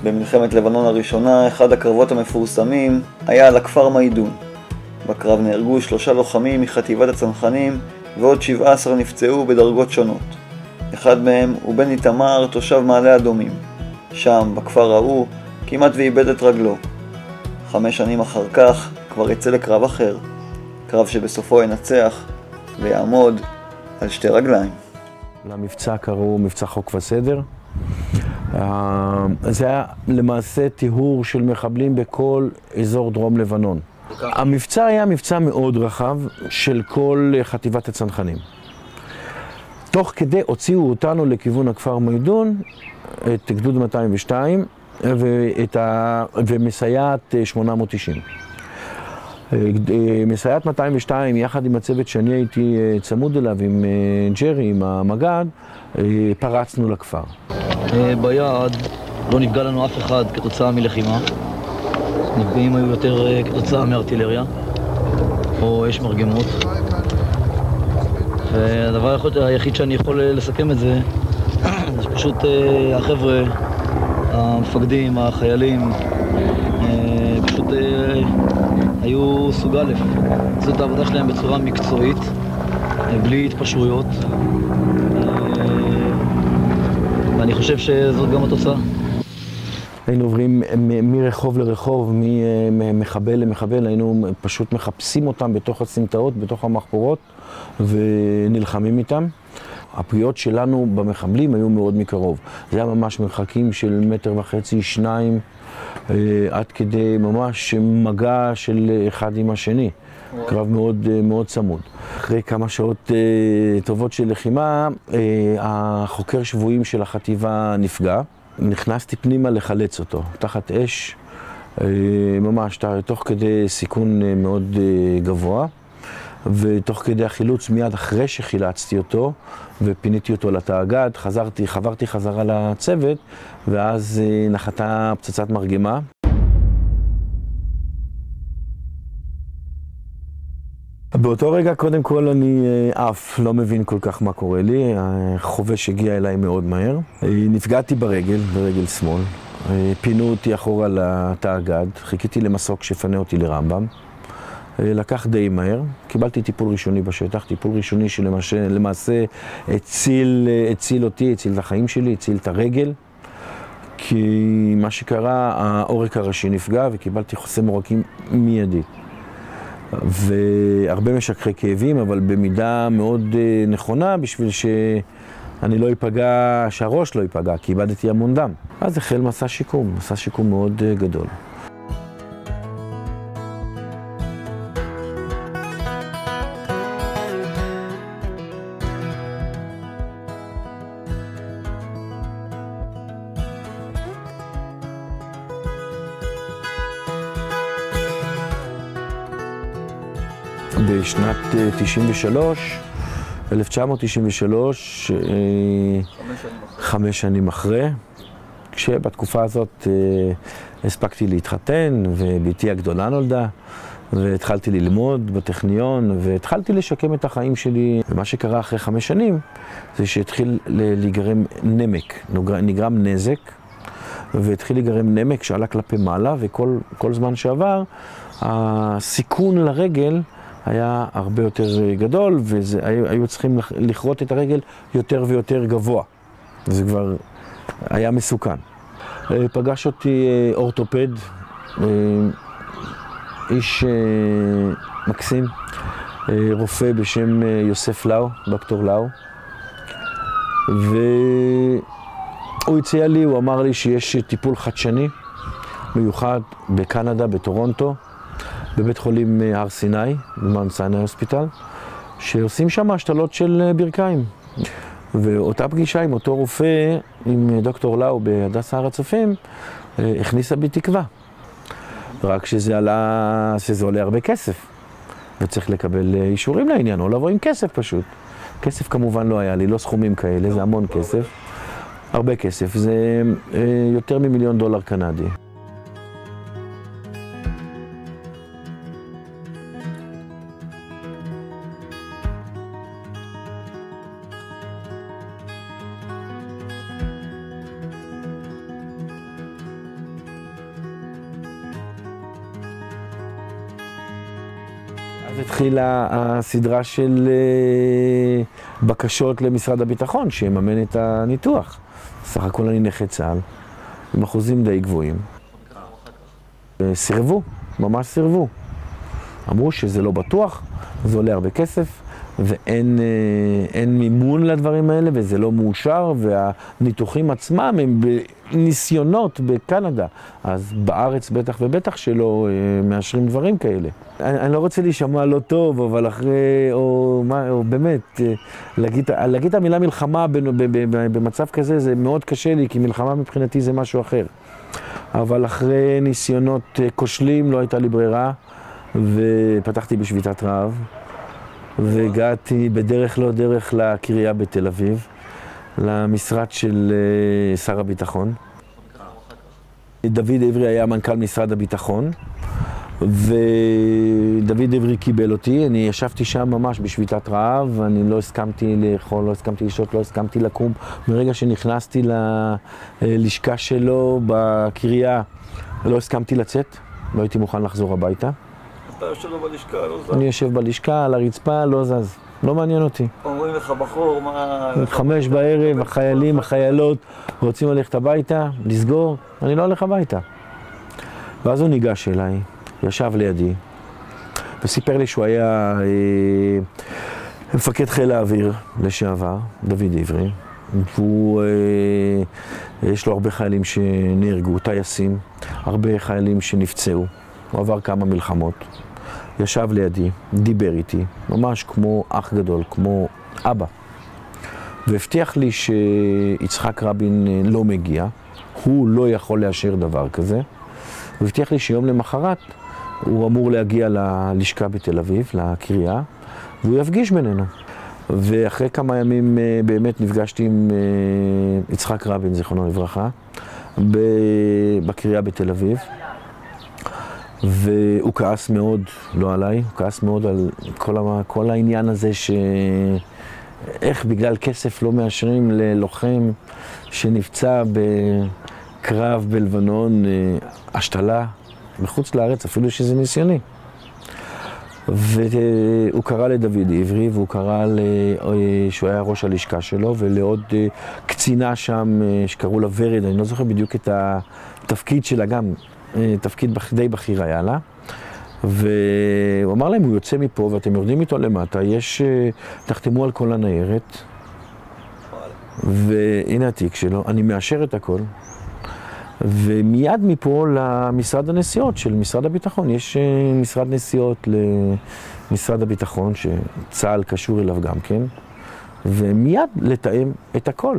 במלחמת לבנון הראשונה, אחד הקרבות המפורסמים היה על הכפר מיידון. בקרב נהרגו 3 לוחמים מחטיבת הצנחנים ועוד 17 נפצעו בדרגות שונות. אחד מהם הוא בני תמר, תושב מעלה אדומים. שם, בכפר ההוא, כמעט ואיבד את רגלו. 5 שנים אחר כך כבר יצא לקרב אחר, קרב שבסופו ינצח ויעמוד על 2 רגליים. למבצע קראו מבצע חוק וסדר. זה היה למעשה טיהור של מחבלים בכל אזור דרום לבנון. המבצע היה מבצע מאוד רחב של כל חטיבת הצנחנים. תוך כדי הוציאו אותנו לכיוון הכפר מיידון, את גדוד 202 ומסייעת 890. מסייעת 202 יחד עם הצוות שאני הייתי צמוד אליו עם ג'רי, עם המג"ד, פרצנו לכפר. ביעד לא נפגע לנו אף אחד כתוצאה מלחימה. נפגעים היו יותר כתוצאה מארטילריה או אש מרגמות. והדבר היחיד שאני יכול לסכם את זה, זה פשוט החבר'ה, המפקדים, החיילים, פשוט היו סוג א', זאת העבודה שלהם בצורה מקצועית, בלי התפשרויות, ואני חושב שזאת גם התוצאה. היינו עוברים מרחוב לרחוב, ממחבל למחבל, היינו פשוט מחפשים אותם בתוך הסמטאות, בתוך המחפורות, ונלחמים איתם. הפגיעות שלנו במחבלים היו מאוד מקרוב. זה היה ממש מרחקים של 1.5 מטר, 2, עד כדי ממש מגע של אחד עם השני. קרב מאוד, מאוד צמוד. אחרי כמה שעות טובות של לחימה, החוקר שבויים של החטיבה נפגע. נכנסתי פנימה לחלץ אותו, תחת אש, ממש תוך כדי סיכון מאוד גבוה. ותוך כדי החילוץ, מיד אחרי שחילצתי אותו ופיניתי אותו לתאגד, חברתי חזרה לצוות, ואז נחתה פצצת מרגמה. באותו רגע, קודם כל, אני אף לא מבין כל כך מה קורה לי. החובש הגיע אליי מאוד מהר. נפגעתי ברגל שמאל. פינו אותי אחורה לתאגד. חיכיתי למסוק שפנה אותי לרמב"ם. לקח די מהר. קיבלתי טיפול ראשוני בשטח. טיפול ראשוני שלמעשה הציל אותי, הציל את החיים שלי, הציל את הרגל. כי מה שקרה, העורק הראשי נפגע וקיבלתי חוסם עורקים מיידי. והרבה משככי כאבים, אבל במידה מאוד נכונה בשביל שאני לא ייפגע, שהראש לא ייפגע, כי איבדתי המון דם. אז החל מסע שיקום מאוד גדול. בשנת 1993, 5 שנים אחרי, כשבתקופה הזאת הספקתי להתחתן ובתי הגדולה נולדה, והתחלתי ללמוד בטכניון והתחלתי לשקם את החיים שלי. ומה שקרה אחרי 5 שנים זה שהתחיל להיגרם נגרם נזק, והתחיל להיגרם נמק שעלה כלפי מעלה, וכל זמן שעבר הסיכון לרגל היה הרבה יותר גדול, והיו צריכים לכרות את הרגל יותר ויותר גבוה. זה כבר היה מסוכן. פגש אותי אורתופד, איש מקסים, רופא בשם יוסף לאו, דוקטור לאו. והוא הציע לי, הוא אמר לי שיש טיפול חדשני, מיוחד בקנדה, בטורונטו, בבית חולים הר סיני, במאונט סיני הוספיטל, שעושים שם השתלות של ברכיים. ואותה פגישה עם אותו רופא, עם דוקטור לאו בהדסה הר הצופים, הכניסה בי תקווה. רק שזה עולה הרבה כסף, וצריך לקבל אישורים לעניין, או לבוא עם כסף פשוט. כסף כמובן לא היה לי, לא סכומים כאלה, זה המון כסף. הרבה כסף, זה יותר מ$1,000,000 קנדי. אז התחילה הסדרה של בקשות למשרד הביטחון שיממן את הניתוח. סך הכל אני נכה צה"ל, עם אחוזים די גבוהים. סירבו, ממש סירבו. אמרו שזה לא בטוח, זה עולה הרבה כסף, ואין מימון לדברים האלה, וזה לא מאושר, והניתוחים עצמם הם בניסיונות בקנדה. אז בארץ בטח ובטח שלא מאשרים דברים כאלה. אני לא רוצה להישמע לא טוב, אבל אחרי, או באמת, להגיד את המילה מלחמה במצב כזה, זה מאוד קשה לי, כי מלחמה מבחינתי זה משהו אחר. אבל אחרי ניסיונות כושלים לא הייתה לי ברירה, ופתחתי בשביתת רעב, והגעתי בדרך לא דרך לקריה בתל אביב, למשרד של שר הביטחון. דוד עברי היה מנכ"ל משרד הביטחון, ודוד עברי קיבל אותי. אני ישבתי שם ממש בשביתת רעב, אני לא הסכמתי לאכול, לא הסכמתי לשתות, לא הסכמתי לקום. מרגע שנכנסתי ללשכה שלו בקריה, לא הסכמתי לצאת, לא הייתי מוכן לחזור הביתה. אתה יושב בלשכה, לא זז. אני יושב בלשכה, על הרצפה, לא זז. לא מעניין אותי. אומרים לך בחור, מה... 5 בערב, החיילים, החיילות, רוצים ללכת הביתה, לסגור, אני לא הולך הביתה. ואז הוא ניגש אליי, ישב לידי, וסיפר לי שהוא היה מפקד חיל האוויר לשעבר, דוד עברי, והוא, יש לו הרבה חיילים שנהרגו, טייסים, הרבה חיילים שנפצעו, הוא עבר כמה מלחמות. ישב לידי, דיבר איתי, ממש כמו אח גדול, כמו אבא. והבטיח לי שיצחק רבין לא מגיע, הוא לא יכול לאשר דבר כזה. והבטיח לי שיום למחרת הוא אמור להגיע ללשכה בתל אביב, לקריה, והוא יפגיש בינינו. ואחרי כמה ימים באמת נפגשתי עם יצחק רבין, זיכרונו לברכה, בקריה בתל אביב. והוא כעס מאוד, לא עליי, הוא כעס מאוד על כל העניין הזה איך בגלל כסף לא מאשרים ללוחם שנפצע בקרב בלבנון השתלה מחוץ לארץ, אפילו שזה ניסיוני. והוא קרא לדוד עברי, והוא קרא שהוא היה ראש הלשכה שלו, ולעוד קצינה שם שקראו לה ורד, אני לא זוכר בדיוק את התפקיד שלה גם, תפקיד די בכיר היה לה, והוא אמר להם, הוא יוצא מפה ואתם יורדים איתו למטה, תחתמו על כל הניירת, והנה התיק שלו, אני מאשר את הכל, ומיד מפה למשרד הנסיעות של משרד הביטחון, יש משרד נסיעות למשרד הביטחון, שצה"ל קשור אליו גם כן, ומיד לתאם את הכל.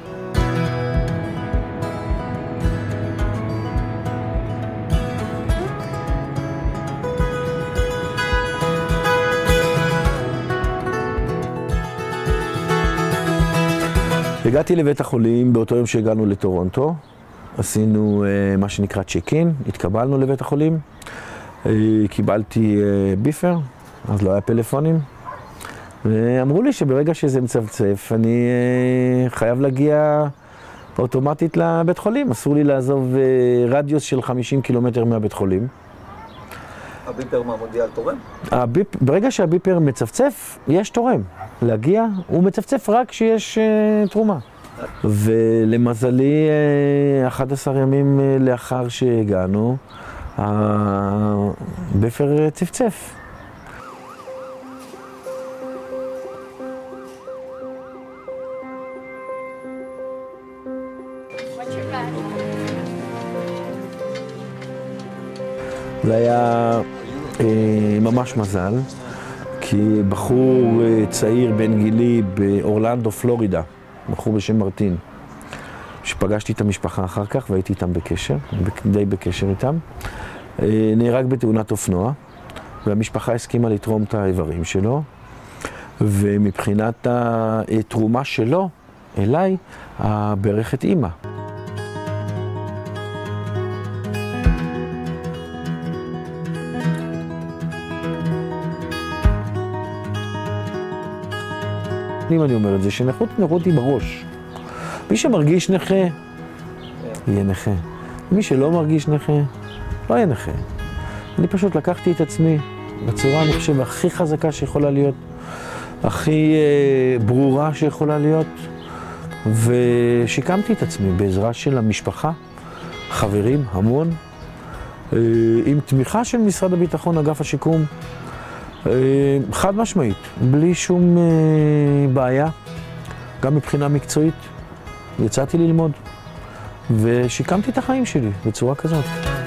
הגעתי לבית החולים באותו יום שהגענו לטורונטו, עשינו מה שנקרא צ'ק-אין, התקבלנו לבית החולים, קיבלתי ביפר, אז לא היה פלאפונים, ואמרו לי שברגע שזה מצפצף אני חייב להגיע אוטומטית לבית חולים, אסור לי לעזוב רדיוס של 50 קילומטר מהבית חולים. הביפר מה מודיע על תורם? ברגע שהביפר מצפצף, יש תורם. להגיע, הוא מצפצף רק כשיש תרומה. ולמזלי, 11 ימים לאחר שהגענו, הביפר צפצף. זה היה ממש מזל, כי בחור צעיר בן גילי באורלנדו, פלורידה, בחור בשם מרטין, שפגשתי את המשפחה אחר כך והייתי איתם בקשר, די בקשר איתם, נהרג בתאונת אופנוע, והמשפחה הסכימה לתרום את האיברים שלו, ומבחינת התרומה שלו אליי, הברכת אימא. אם אני אומר את זה, שנכות היא בראש. מי שמרגיש נכה, יהיה נכה. מי שלא מרגיש נכה, לא יהיה נכה. אני פשוט לקחתי את עצמי בצורה, אני חושב, הכי חזקה שיכולה להיות, הכי ברורה שיכולה להיות, ושיקמתי את עצמי בעזרה של המשפחה, חברים, המון, עם תמיכה של משרד הביטחון, אגף השיקום, חד משמעית, בלי שום בעיה, גם מבחינה מקצועית, יצאתי ללמוד, ושיקמתי את החיים שלי בצורה כזאת.